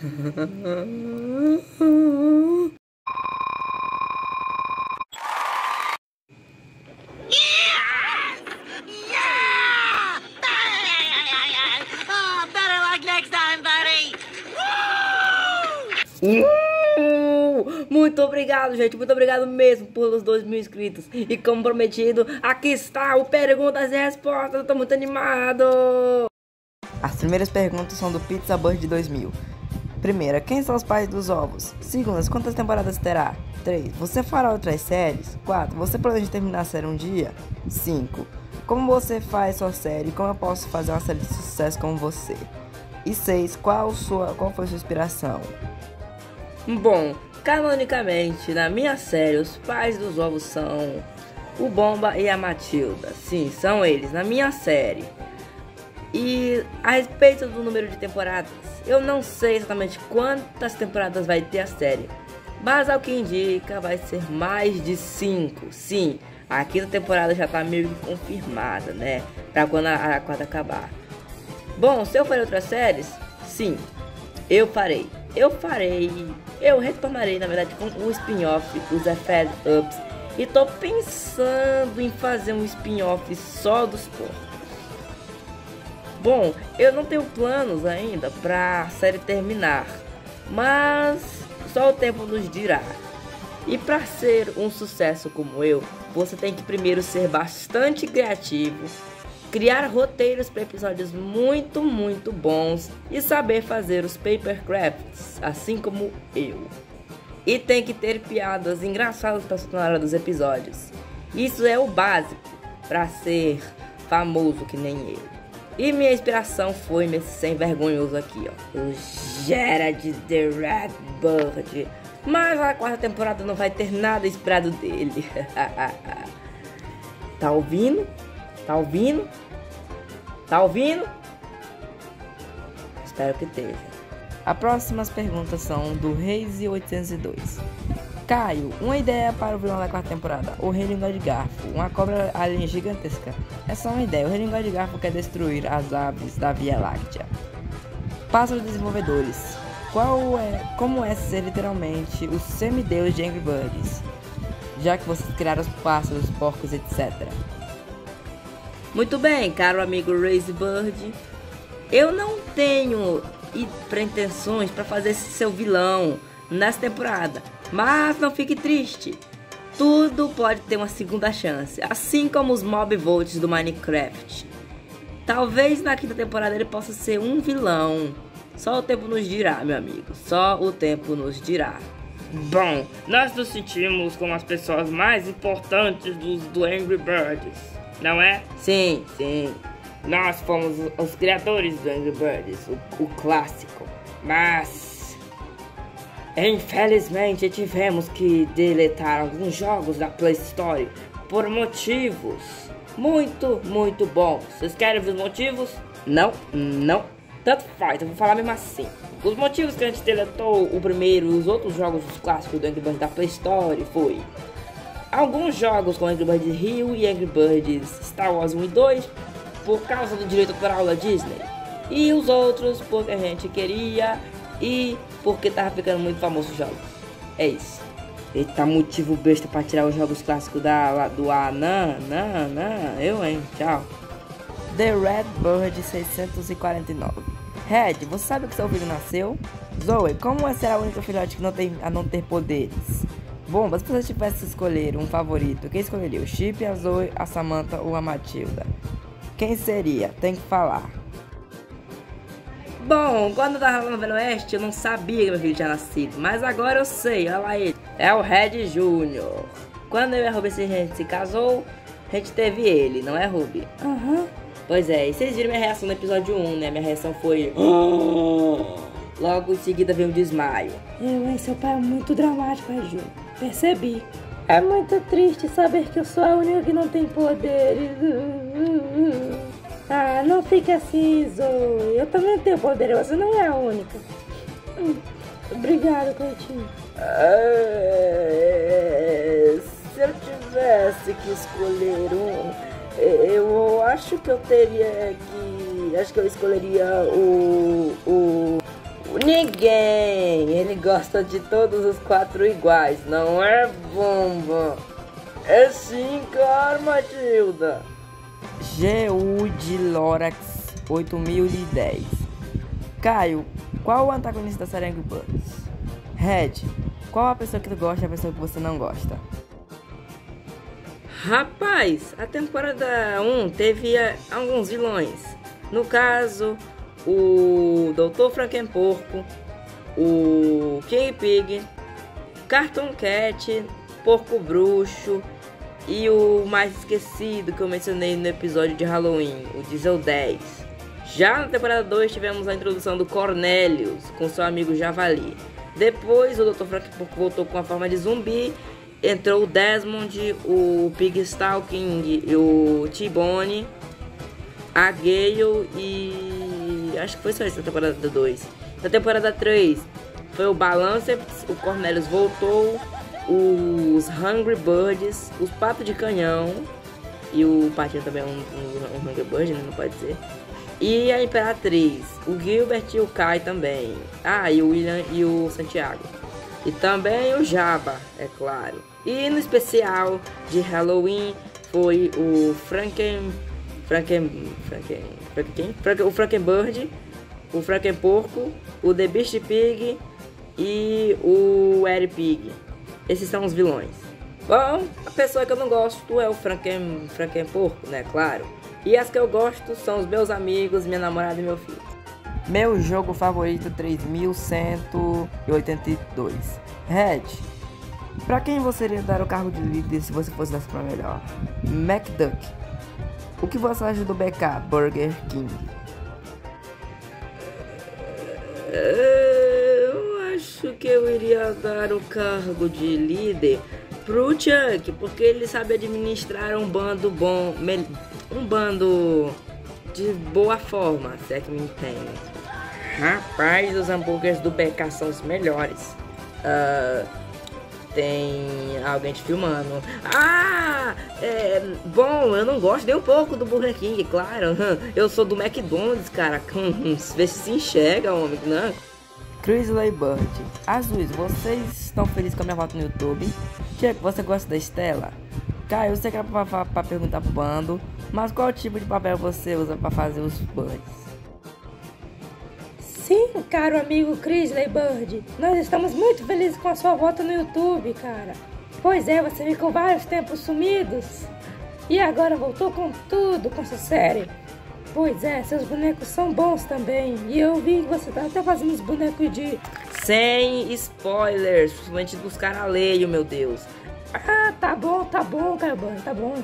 Muito obrigado, gente. Muito obrigado mesmo pelos 2.000 inscritos. E como prometido, aqui está o Perguntas e Respostas. Eu tô muito animado. As primeiras perguntas são do Pizza Bird 2000. Primeira, quem são os pais dos ovos? Segunda, quantas temporadas terá? 3. Você fará outras séries? 4. Você planeja terminar a série um dia? 5. Como você faz sua série? Como eu posso fazer uma série de sucesso como você? E 6. Qual foi sua inspiração? Bom, canonicamente, na minha série, os pais dos ovos são o Bomba e a Matilda. Sim, são eles, na minha série. E a respeito do número de temporadas, eu não sei exatamente quantas temporadas vai ter a série, mas ao que indica, vai ser mais de 5. Sim, a quinta temporada já tá meio que confirmada, né? Pra quando a quarta acabar. Bom, se eu farei outras séries, sim, eu farei. Eu retornarei, na verdade, com um spin-off, os Fed Ups. E tô pensando em fazer um spin-off só dos porcos. Bom, eu não tenho planos ainda pra série terminar, mas só o tempo nos dirá. E pra ser um sucesso como eu, você tem que primeiro ser bastante criativo, criar roteiros para episódios muito bons e saber fazer os papercrafts, assim como eu. E tem que ter piadas engraçadas para soltar na hora dos episódios. Isso é o básico para ser famoso que nem eu. E minha inspiração foi nesse sem vergonhoso aqui, ó, o Gerard the Red Bird. Mas a quarta temporada não vai ter nada inspirado dele. Tá ouvindo? Tá ouvindo? Tá ouvindo? Espero que esteja. As próximas perguntas são do Reise802. Caio, uma ideia para o vilão da quarta temporada. O Rei Língua de Garfo, uma cobra alien gigantesca. É só uma ideia. O Rei Língua de Garfo quer destruir as aves da Via Láctea. Passa os desenvolvedores. Como é ser literalmente o semideus de Angry Birds? Já que vocês criaram os pássaros, porcos, etc. Muito bem, caro amigo Raise Bird. Eu não tenho pretensões para fazer esse seu vilão nessa temporada, mas não fique triste. Tudo pode ter uma segunda chance, assim como os mob votes do Minecraft. Talvez na quinta temporada ele possa ser um vilão. Só o tempo nos dirá, meu amigo. Só o tempo nos dirá. Bom, nós nos sentimos como as pessoas mais importantes do Angry Birds, não é? Sim. Nós fomos os criadores do Angry Birds, o clássico. Mas, infelizmente, tivemos que deletar alguns jogos da Play Store por motivos muito bons. Vocês querem ver os motivos? Não. Tanto faz, eu vou falar mesmo assim. Os motivos que a gente deletou o primeiro e os outros jogos dos clássicos do Angry Birds da Play Store foi alguns jogos com Angry Birds Rio e Angry Birds Star Wars 1 e 2 por causa do direito autoral da Disney, e os outros porque a gente queria e porque tava ficando muito famoso os jogos. É isso. Eita, motivo besta pra tirar os jogos clássicos do A. Não, eu, hein, tchau. The Red Bird 649. Red, você sabe que seu filho nasceu? Zoe, como é ser a única filhote a não ter poderes? Bom, mas se você tivesse que escolher um favorito, quem escolheria? O Chip, a Zoe, a Samantha ou a Matilda? Quem seria? Tem que falar. Bom, quando eu tava no Velho Oeste, eu não sabia que meu filho tinha nascido, mas agora eu sei, olha lá ele. É o Red Jr. Quando eu e a Ruby a gente se casou, a gente teve ele, não é, Ruby? Aham. Pois é, e vocês viram minha reação no episódio 1, né? Minha reação foi... Logo em seguida veio um desmaio. Seu pai é muito dramático, Ju. Percebi. É muito triste saber que eu sou a única que não tem poderes. Ah, não fique assim, Zoe. Eu também tenho poder, você não é a única. Obrigada, Cleitinho. Se eu tivesse que escolher eu acho que eu teria que... Acho que eu escolheria o Ninguém! Ele gosta de todos os 4 iguais, não é, bomba? É sim, claro, Matilda! GU de Lorax 8010. Caio, qual o antagonista da série Angry Birds? Red, qual a pessoa que tu gosta e a pessoa que você não gosta? Rapaz, a temporada 1 teve alguns vilões. No caso, o Dr. Frankenporco, o King Pig, Cartoon Cat, Porco Bruxo e o mais esquecido que eu mencionei no episódio de Halloween, o Diesel 10. Já na temporada 2 tivemos a introdução do Cornelius com seu amigo Javali. Depois o Dr. Frankenporco voltou com a forma de zumbi. Entrou o Desmond, o Pig Stalking, o T-Bone, a Gale e... acho que foi só isso na temporada 2. Na temporada 3 foi o Balancer, o Cornelius voltou, os Hungry Birds, os Patos de Canhão, e o Patinho também é um Hungry Bird, né? Não pode ser. E a Imperatriz, o Gilbert e o Kai também. Ah, e o William e o Santiago. E também o Jabba, é claro. E no especial de Halloween foi o o Frankenbird, o Frankenporco, o The Beast Pig e o Eric Pig. Esses são os vilões. Bom, a pessoa que eu não gosto é o Frankenporco, né, claro. E as que eu gosto são os meus amigos, minha namorada e meu filho. Meu jogo favorito 3182. Red, pra quem você iria dar o cargo de líder se você fosse dessa pra melhor? McDuck, o que você acha do BK Burger King? Eu acho que eu iria dar o cargo de líder pro Chuck, porque ele sabe administrar um bando bom, um bando de boa forma, se é que me entende. Rapaz, os hambúrgueres do BK são os melhores. Tem alguém te filmando. Bom, eu não gosto nem um pouco do Burger King, claro. Eu sou do McDonald's, cara. Vê se enxerga, homem, não? Crisley Bird. Azuis, vocês estão felizes com a minha foto no YouTube? Chuck, você gosta da Estela? Caio, eu sei que é pra perguntar pro bando, mas qual tipo de papel você usa pra fazer os birds? Sim, caro amigo Crisley Bird, nós estamos muito felizes com a sua volta no YouTube, cara. Pois é, você ficou vários tempos sumidos e agora voltou com tudo com sua série. Pois é, seus bonecos são bons também e eu vi que você tá até fazendo os bonecos de... Sem spoilers, principalmente dos caras alheios, meu Deus. Tá bom, cara, tá bom.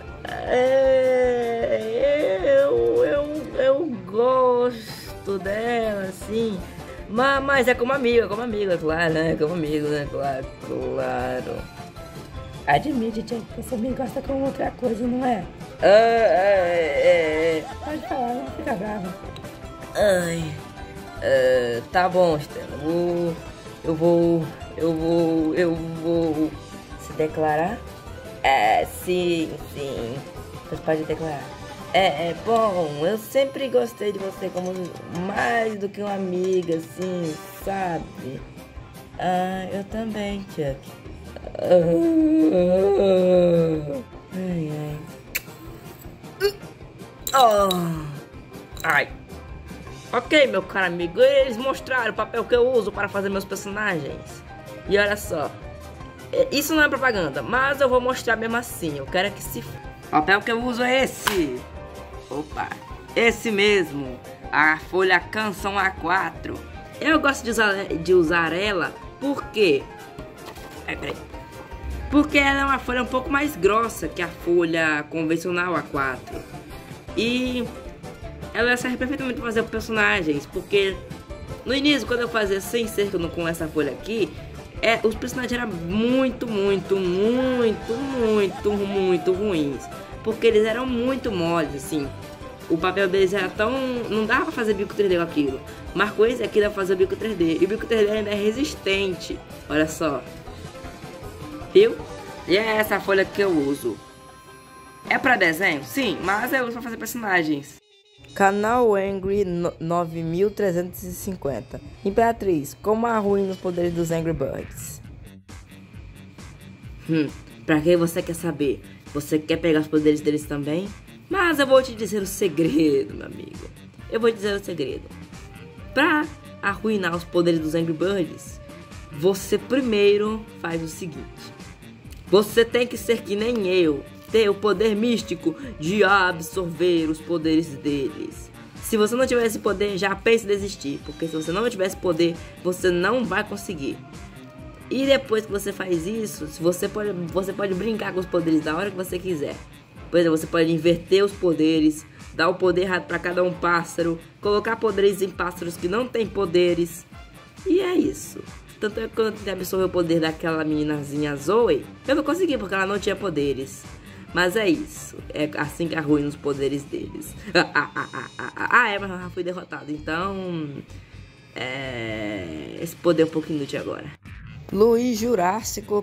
Eu gosto dela, assim. Mas é como amigo, é claro, né? Como amigo, né? Claro. Admite, Chuck, que você me gosta com outra coisa, não é? Pode falar, não fica brava. Tá bom, Estela. Eu vou se declarar? Sim. Você pode declarar. Bom, eu sempre gostei de você como mais do que uma amiga, assim, sabe? Eu também, Chuck. Ai. Ok, meu caro amigo, eles mostraram o papel que eu uso para fazer meus personagens. E olha só, isso não é propaganda, mas eu vou mostrar mesmo assim. Eu quero que se... O papel que eu uso é esse. Opa, esse mesmo. A folha Canção A4. Eu gosto de usar ela porque... Porque ela é uma folha um pouco mais grossa que a folha convencional A4. E ela serve perfeitamente para fazer personagens, porque no início, quando eu fazia sem ser com essa folha aqui, os personagens eram muito ruins, porque eles eram muito moles, assim. O papel deles era tão... não dava pra fazer bico 3D com aquilo. Mas com esse aqui dá pra fazer o bico 3D, e o bico 3D ainda é resistente, olha só. Viu? E é essa folha que eu uso. É pra desenho? Sim, mas eu uso pra fazer personagens. Canal Angry 9350. Imperatriz, como arruina os poderes dos Angry Birds? Pra que você quer saber? Você quer pegar os poderes deles também? Mas eu vou te dizer o segredo, meu amigo. Eu vou te dizer o segredo. Pra arruinar os poderes dos Angry Birds, você primeiro faz o seguinte. Você tem que ser que nem eu, ter o poder místico de absorver os poderes deles. Se você não tiver esse poder, já pense em desistir, porque se você não tiver esse poder, você não vai conseguir. E depois que você faz isso, você pode brincar com os poderes da hora que você quiser. Por exemplo, você pode inverter os poderes, dar o poder errado para cada um pássaro, colocar poderes em pássaros que não têm poderes. E é isso. Tanto é que quando eu tentei absorver o poder daquela meninazinha Zoe, eu não consegui porque ela não tinha poderes. Mas é isso. É assim que arruina os poderes deles. Mas eu já fui derrotado. Então, esse poder é um pouco inútil agora. Luiz Jurássico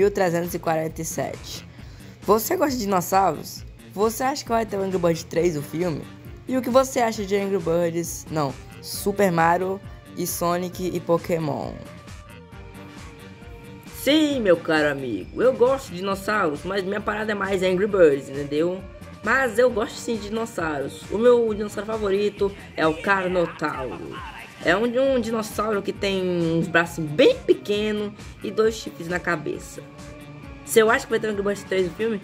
4347. Você gosta de dinossauros? Você acha que vai ter o Angry Birds 3, o filme? E o que você acha de Angry Birds? Não, Super Mario e Sonic e Pokémon? Sim, meu caro amigo, eu gosto de dinossauros, mas minha parada é mais Angry Birds, entendeu? Mas eu gosto sim de dinossauros. O meu dinossauro favorito é o Carnotauro. É um dinossauro que tem uns braços bem pequenos e 2 chifres na cabeça. Você acha que vai ter Angry Birds 3 no filme?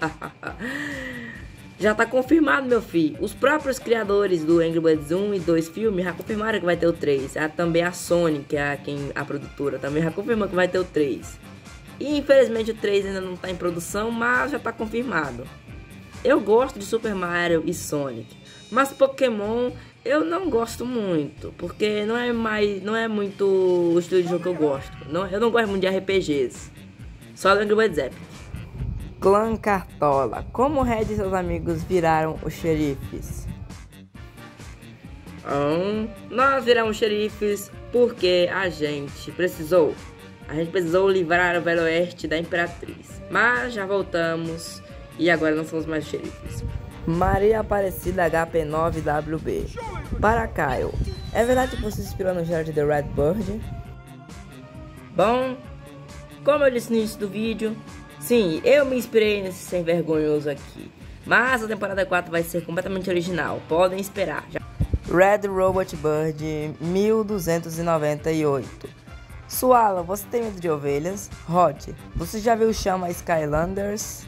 Já tá confirmado, meu filho. Os próprios criadores do Angry Birds 1 e 2 filmes já confirmaram que vai ter o 3. Também a Sony, que é a produtora, também já confirmou que vai ter o 3. E infelizmente o 3 ainda não tá em produção, mas já tá confirmado. Eu gosto de Super Mario e Sonic, mas Pokémon eu não gosto muito, porque não é muito o estilo de jogo que eu gosto. Eu não gosto muito de RPGs. Só do Angry Birds Epic. Clã Cartola. Como o Red e seus amigos viraram os xerifes? Nós viramos xerifes porque a gente precisou livrar o Velho Oeste da Imperatriz. Mas já voltamos e agora não somos mais xerifes. Maria Aparecida HP9WB. Para Caio, é verdade que você se inspirou no Jared the Red Bird? Bom, como eu disse no início do vídeo, sim, eu me inspirei nesse sem vergonhoso aqui. Mas a temporada 4 vai ser completamente original, podem esperar. Red Robot Bird 1298. Suala, você tem medo de ovelhas? Hot, você já viu Chama Skylanders?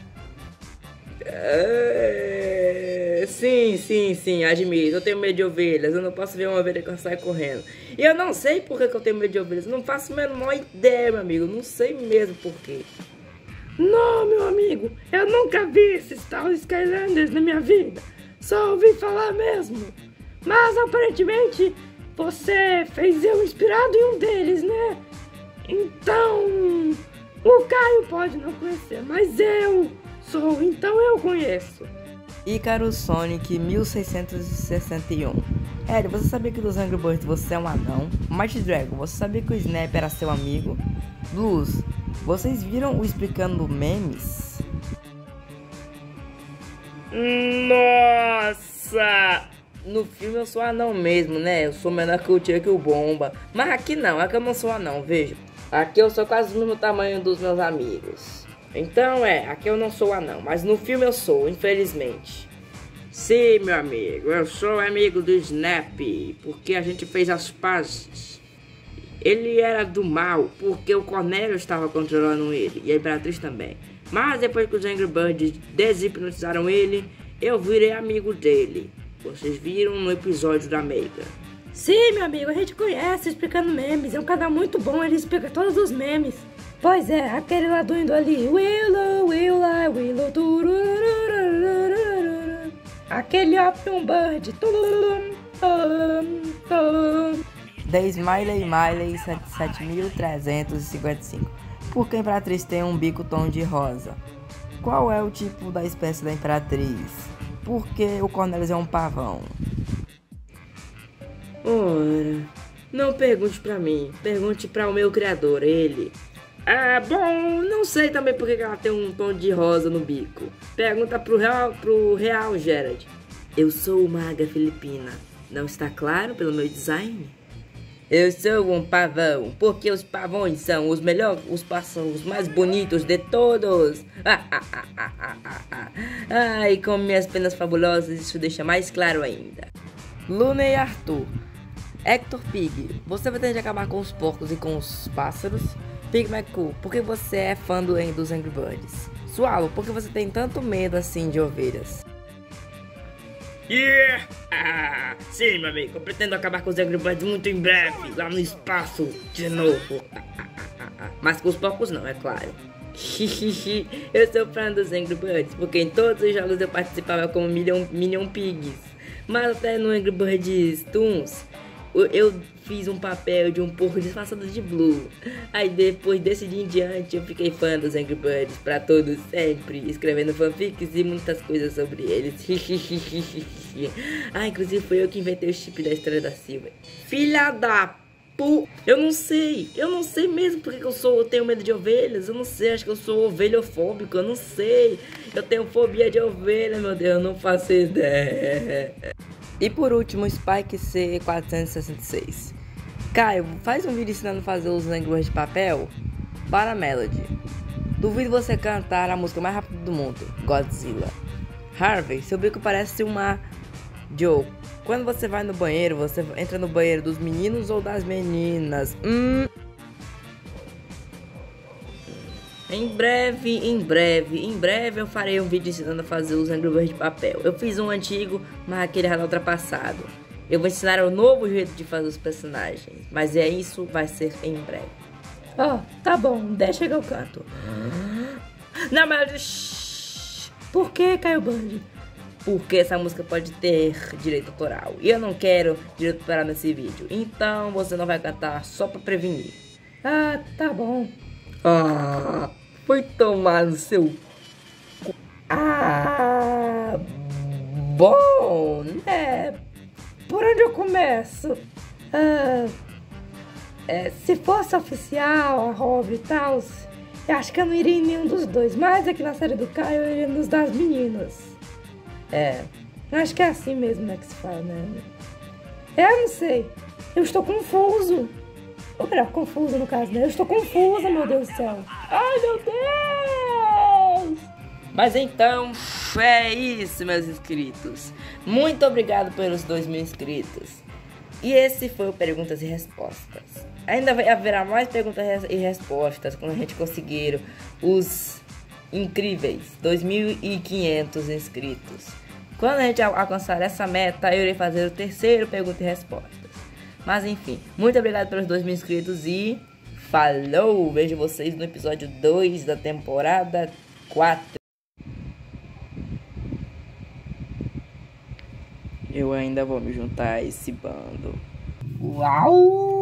Sim, admito. Eu tenho medo de ovelhas. Eu não posso ver uma ovelha que eu saio correndo. E eu não sei por que eu tenho medo de ovelhas. Eu não faço a menor ideia, meu amigo. Eu não sei mesmo por quê. Não, meu amigo. Eu nunca vi esses tal Skylanders na minha vida. Só ouvi falar mesmo. Mas aparentemente você fez eu inspirado em um deles, né? Então o Caio pode não conhecer, mas eu sou, então eu conheço. Ícaro Sonic 1661. Hélio, você sabia que dos Angry Birds você é um anão? Mighty Dragon, você sabia que o Snap era seu amigo? Blues, vocês viram o Explicando Memes? Nossa! No filme eu sou anão mesmo, né? Eu sou menor que o Tia que o Bomba. Mas aqui não, aqui eu não sou anão, veja. Aqui eu sou quase do mesmo tamanho dos meus amigos. Então aqui eu não sou anão, mas no filme eu sou, infelizmente. Sim, meu amigo, eu sou amigo do Snap, porque a gente fez as pazes. Ele era do mal, porque o Cornélio estava controlando ele, e a Imperatriz também. Mas depois que os Angry Birds deshipnotizaram ele, eu virei amigo dele. Vocês viram no episódio da Mega. Sim, meu amigo, a gente conhece Explicando Memes, é um canal muito bom, ele explica todos os memes. Pois é, aquele lá do indo ali. Willow, aquele Opium Bird. The Smiley 7355. Por que a Imperatriz tem um bico tom de rosa? Qual é o tipo da espécie da Imperatriz? Por que o Cornelius é um pavão? Ora, não pergunte pra mim, pergunte pra o meu criador, ele. Bom, não sei também por que ela tem um tom de rosa no bico. Pergunta pro real Gerard. Eu sou uma águia filipina. Não está claro pelo meu design? Eu sou um pavão, porque os pavões são os melhores, os pássaros mais bonitos de todos. Ai, com minhas penas fabulosas, isso deixa mais claro ainda. Luna e Arthur. Hector Pig, você vai ter de acabar com os porcos e com os pássaros. Pig McCool, por que você é fã dos Angry Birds? Swallow, por que você tem tanto medo assim de ovelhas? Yeah! Sim, meu amigo, eu pretendo acabar com os Angry Birds muito em breve, lá no espaço, de novo. Mas com os porcos não, é claro. Eu sou fã dos Angry Birds, porque em todos os jogos eu participava como Minion Pigs. Mas até no Angry Birds Toons, eu fiz um papel de um porco disfarçado de Blue. Aí depois desse dia em diante eu fiquei fã dos Angry Birds pra todos sempre, escrevendo fanfics e muitas coisas sobre eles. Inclusive foi eu que inventei o chip da Estrela da Silva. Filha da pu... Eu não sei mesmo porque eu tenho medo de ovelhas. Eu não sei, acho que eu sou ovelhofóbico, eu não sei. Eu tenho fobia de ovelha, meu Deus, eu não faço ideia. E por último, Spike C466. Caio, faz um vídeo ensinando a fazer os Angry Birds de papel para a Melody. Duvido você cantar a música mais rápida do mundo, Godzilla. Harvey, seu bico parece uma Joe. Quando você vai no banheiro, você entra no banheiro dos meninos ou das meninas? Em breve eu farei um vídeo ensinando a fazer os Angry Birds de papel. Eu fiz um antigo, mas aquele já tá ultrapassado. Eu vou ensinar um novo jeito de fazer os personagens, mas isso vai ser em breve. Tá bom, deixa que eu canto. Não, mas... Por que, Caio Bird? Porque essa música pode ter direito autoral. E eu não quero direito autoral nesse vídeo. Então você não vai cantar só pra prevenir. Tá bom. Foi tomar no seu... Bom, por onde eu começo? Se fosse oficial, a Rob e tal, eu acho que eu não iria em nenhum dos dois. Mas aqui na série do Caio, eu iria nos das meninas. Eu acho que é assim mesmo, né, que se fala, né? Eu não sei. Eu estou confuso. Ou melhor, confusa no caso, né? Eu estou confusa, meu Deus do céu. Ai, meu Deus! Mas então, é isso, meus inscritos. Muito obrigado pelos 2.000 inscritos. E esse foi o Perguntas e Respostas. Ainda haverá mais perguntas e respostas quando a gente conseguir os incríveis 2.500 inscritos. Quando a gente alcançar essa meta, eu irei fazer o terceiro Perguntas e Respostas. Mas enfim, muito obrigado pelos 2.000 inscritos e falou! Vejo vocês no episódio 2 da temporada 4. Eu ainda vou me juntar a esse bando. Uau!